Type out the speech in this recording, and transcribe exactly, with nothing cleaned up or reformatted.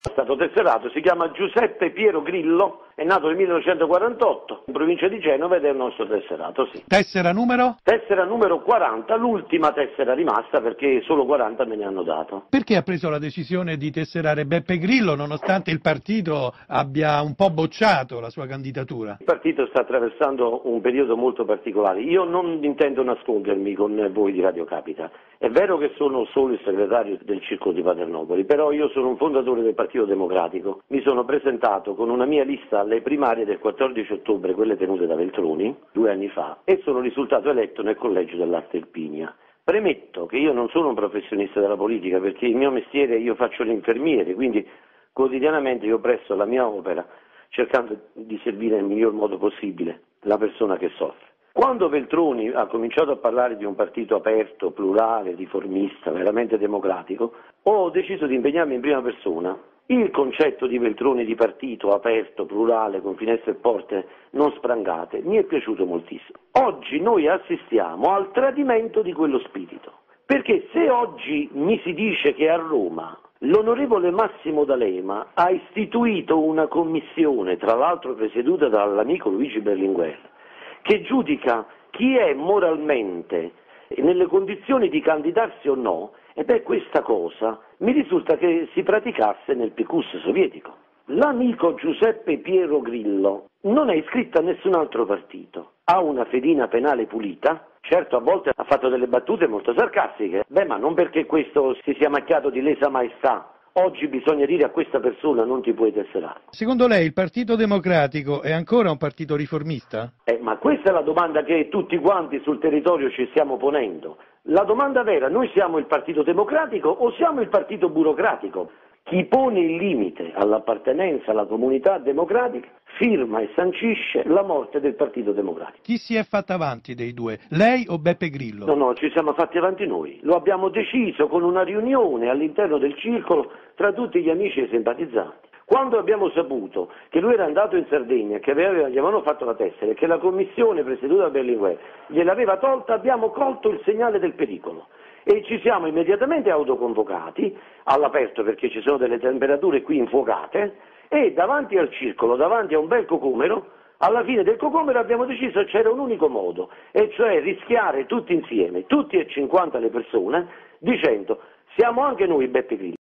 È stato tesserato, si chiama Giuseppe Piero Grillo, è nato nel millenovecentoquarantotto, in provincia di Genova ed è il nostro tesserato, sì. Tessera numero? Tessera numero quaranta, l'ultima tessera rimasta perché solo quaranta me ne hanno dato. Perché ha preso la decisione di tesserare Beppe Grillo nonostante il partito abbia un po' bocciato la sua candidatura? Il partito sta attraversando un periodo molto particolare. Io non intendo nascondermi con voi di Radio Capita. È vero che sono solo il segretario del Circolo di Paternopoli, però io sono un fondatore del Partito Democratico. Mi sono presentato con una mia lista alle primarie del quattordici ottobre, quelle tenute da Veltroni, due anni fa, e sono risultato eletto nel collegio dell'Arte Irpinia. Premetto che io non sono un professionista della politica perché il mio mestiere, io faccio l'infermiere, quindi quotidianamente io presto la mia opera cercando di servire nel miglior modo possibile la persona che soffre. Quando Veltroni ha cominciato a parlare di un partito aperto, plurale, riformista, veramente democratico, ho deciso di impegnarmi in prima persona. Il concetto di Veltroni di partito aperto, plurale, con finestre e porte non sprangate, mi è piaciuto moltissimo. Oggi noi assistiamo al tradimento di quello spirito, perché se oggi mi si dice che a Roma l'onorevole Massimo D'Alema ha istituito una commissione, tra l'altro presieduta dall'amico Luigi Berlinguer, che giudica chi è moralmente nelle condizioni di candidarsi o no, e beh, questa cosa mi risulta che si praticasse nel P Q S sovietico. L'amico Giuseppe Piero Grillo non è iscritto a nessun altro partito, ha una fedina penale pulita, certo a volte ha fatto delle battute molto sarcastiche, beh ma non perché questo si sia macchiato di lesa maestà. Oggi bisogna dire a questa persona non ti puoi tesserare. Secondo lei il Partito Democratico è ancora un partito riformista? Eh, ma questa è la domanda che tutti quanti sul territorio ci stiamo ponendo. La domanda vera, noi siamo il Partito Democratico o siamo il Partito Burocratico? Chi pone il limite all'appartenenza alla comunità democratica firma e sancisce la morte del Partito Democratico. Chi si è fatto avanti dei due, lei o Beppe Grillo? No, no, ci siamo fatti avanti noi. Lo abbiamo deciso con una riunione all'interno del circolo tra tutti gli amici e i simpatizzanti. Quando abbiamo saputo che lui era andato in Sardegna, che aveva, gli avevano fatto la tessera e che la commissione presieduta da Berlinguer gliel'aveva tolta, abbiamo colto il segnale del pericolo. E ci siamo immediatamente autoconvocati all'aperto perché ci sono delle temperature qui infuocate e davanti al circolo, davanti a un bel cocomero, alla fine del cocomero abbiamo deciso che c'era un unico modo, e cioè rischiare tutti insieme, tutti e cinquanta le persone, dicendo siamo anche noi Beppe Grillo.